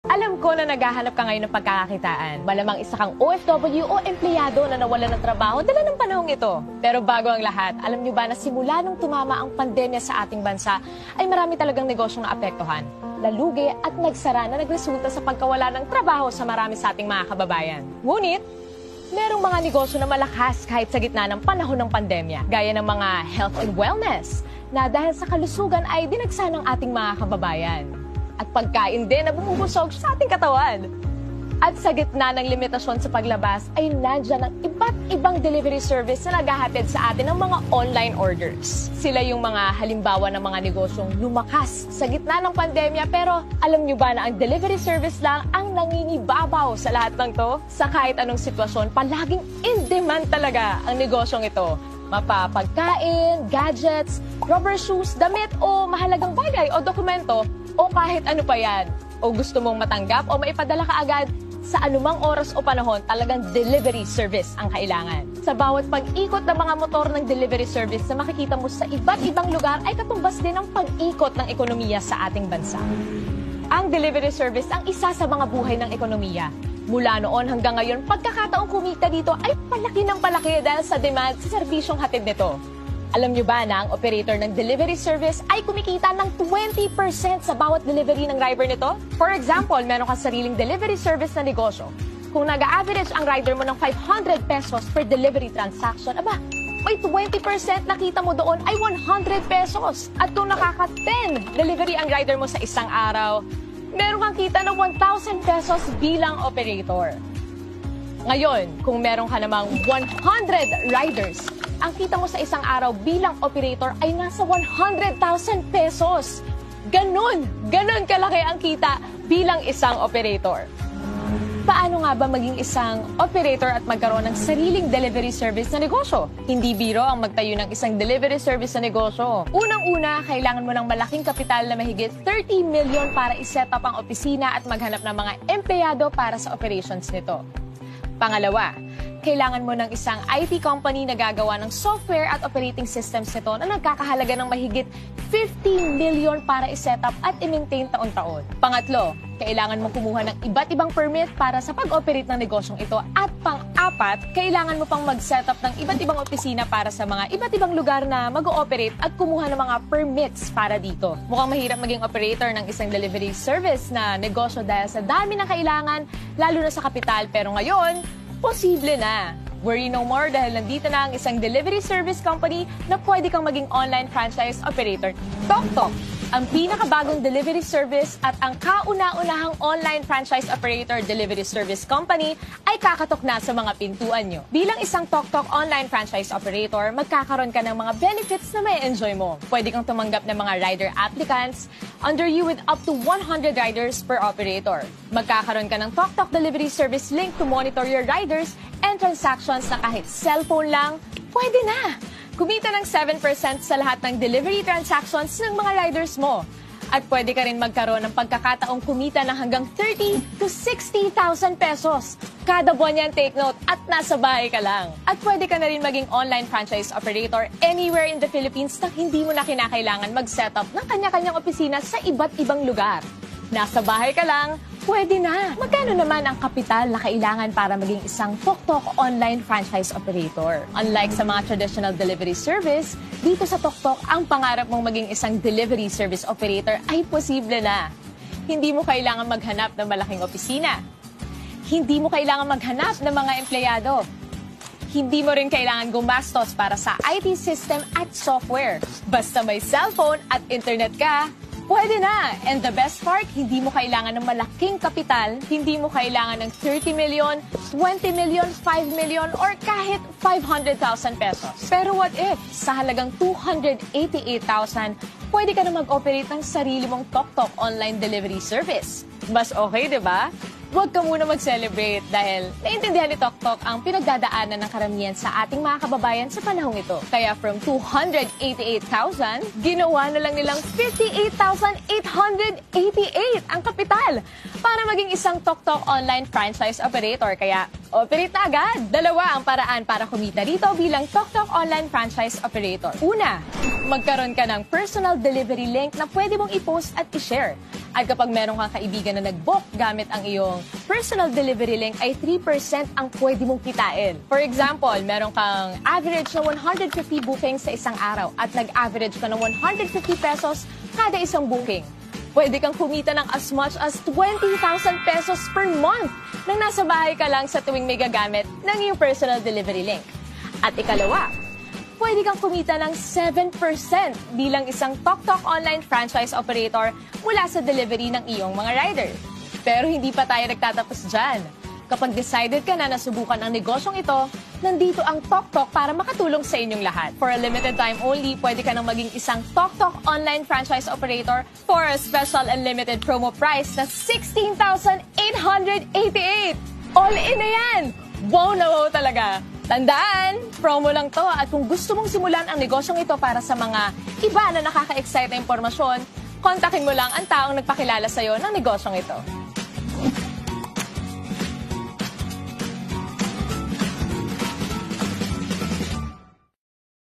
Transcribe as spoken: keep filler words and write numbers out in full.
Alam ko na naghahanap ka ngayon ng pagkakakitaan. Malamang isa kang O F W o empleyado na nawalan ng trabaho dala ng panahong ito. Pero bago ang lahat, alam niyo ba na simula nung tumama ang pandemya sa ating bansa, ay marami talagang negosyong naapektuhan, lalugi at nagsara na nagresulta sa pagkawala ng trabaho sa marami sa ating mga kababayan. Ngunit, merong mga negosyo na malakas kahit sa gitna ng panahon ng pandemya, gaya ng mga health and wellness, na dahil sa kalusugan ay dinagsa ng ating mga kababayan. At pagkain din na bumubusog sa ating katawan. At sa gitna ng limitasyon sa paglabas ay nandyan ang iba't ibang delivery service na naghahatid sa atin ng mga online orders. Sila yung mga halimbawa ng mga negosyong lumakas sa gitna ng pandemya, pero alam nyo ba na ang delivery service lang ang nangingibabaw sa lahat ng to? Sa kahit anong sitwasyon, palaging in demand talaga ang negosyong ito. Mapapagkain, gadgets, rubber shoes, damit o mahalagang bagay o dokumento o kahit ano pa yan. O gusto mong matanggap o maipadala ka agad sa anumang oras o panahon, talagang delivery service ang kailangan. Sa bawat pag-ikot ng mga motor ng delivery service na makikita mo sa iba't ibang lugar ay katumbas din ang pag-ikot ng ekonomiya sa ating bansa. Ang delivery service ang isa sa mga buhay ng ekonomiya. Mula noon hanggang ngayon, pagkakataong kumita dito ay palaki ng palaki dahil sa demand sa serbisyong hatid nito. Alam nyo ba na ang operator ng delivery service ay kumikita ng twenty percent sa bawat delivery ng driver nito? For example, meron kang sariling delivery service na negosyo. Kung nag-average ang rider mo ng five hundred pesos per delivery transaction, aba, may twenty percent na kita mo doon ay one hundred pesos. At kung nakaka-ten delivery ang rider mo sa isang araw, meron kang kita ng one thousand pesos bilang operator. Ngayon, kung meron ka namang one hundred riders, ang kita mo sa isang araw bilang operator ay nasa one hundred thousand pesos. Ganon, ganon kalaki ang kita bilang isang operator. Paano nga ba maging isang operator at magkaroon ng sariling delivery service na negosyo? Hindi biro ang magtayo ng isang delivery service na negosyo. Unang-una, kailangan mo ng malaking kapital na mahigit thirty million para iset up ang opisina at maghanap ng mga empleyado para sa operations nito. Pangalawa, kailangan mo ng isang I T company na gagawa ng software at operating systems nito na nagkakahalaga ng mahigit fifty million para i-set up at i-maintain taon-taon. Pangatlo, kailangan mong kumuha ng iba't ibang permit para sa pag-operate ng negosyong ito. At pang-apat, kailangan mo pang mag-set up ng iba't ibang opisina para sa mga iba't ibang lugar na mag-ooperate at kumuha ng mga permits para dito. Mukhang mahirap maging operator ng isang delivery service na negosyo dahil sa dami ng kailangan, lalo na sa kapital. Pero ngayon, posible na. Worry no more dahil nandito na ang isang delivery service company na pwede kang maging online franchise operator. TokTok, ang pinakabagong delivery service at ang kauna-unahang online franchise operator delivery service company ay kakatok na sa mga pintuan nyo. Bilang isang TokTok online franchise operator, magkakaroon ka ng mga benefits na may enjoy mo. Pwede kang tumanggap ng mga rider applicants under you with up to one hundred riders per operator. Magkakaroon ka ng TokTok delivery service link to monitor your riders and transactions na kahit cellphone lang, pwede na! Kumita ng seven percent sa lahat ng delivery transactions ng mga riders mo. At pwede ka rin magkaroon ng pagkakataong kumita ng hanggang thirty to sixty thousand pesos. Kada buwan yan, take note, at nasa bahay ka lang. At pwede ka na rin maging online franchise operator anywhere in the Philippines na hindi mo na kinakailangan mag-set up ng kanya-kanyang opisina sa iba't ibang lugar. Nasa bahay ka lang, pwede na. Magkano naman ang kapital na kailangan para maging isang TokTok online franchise operator? Unlike sa mga traditional delivery service, dito sa TokTok, ang pangarap mong maging isang delivery service operator ay posible na. Hindi mo kailangan maghanap ng malaking opisina. Hindi mo kailangan maghanap ng mga empleyado. Hindi mo rin kailangan gumastos para sa I T system at software. Basta may cellphone at internet ka, pwede na! And the best part, hindi mo kailangan ng malaking kapital, hindi mo kailangan ng thirty million, twenty million, five million, or kahit five hundred thousand pesos. Pero what if, sa halagang two hundred eighty-eight thousand, pwede ka na mag-operate ng sarili mong TokTok online delivery service? Mas okay, di ba? Huwag ka muna mag-celebrate dahil naintindihan ni TokTok ang pinagdadaanan ng karamihan sa ating mga kababayan sa panahong ito. Kaya from two hundred eighty-eight thousand, ginawa na lang nilang fifty-eight thousand eight hundred eighty-eight ang kapital. para maging isang TokTok online franchise operator. Kaya, operate na agad! Dalawa ang paraan para kumita dito bilang TokTok online franchise operator. Una, magkaroon ka ng personal delivery link na pwede mong i-post at i-share. At kapag meron kang kaibigan na nag-book gamit ang iyong personal delivery link, ay three percent ang pwede mong kitain. For example, meron kang average na one hundred fifty bookings sa isang araw at nag-average ka ng one hundred fifty pesos kada isang booking. Pwede kang kumita ng as much as twenty thousand pesos per month nang nasa bahay ka lang sa tuwing may gagamit ng iyong personal delivery link. At ikalawa, pwede kang kumita ng seven percent bilang isang TokTok online franchise operator mula sa delivery ng iyong mga rider. Pero hindi pa tayo nagtatapos dyan. Kapag decided ka na na subukan ang negosyong ito, nandito ang TokTok para makatulong sa inyong lahat. For a limited time only, pwede ka nang maging isang TokTok online franchise operator for a special and limited promo price na sixteen thousand eight hundred eighty-eight. All in na yan! Wow na wow talaga! Tandaan, promo lang to at kung gusto mong simulan ang negosyong ito para sa mga iba na nakaka-excite na impormasyon, kontakin mo lang ang taong nagpakilala sa'yo ng negosyong ito.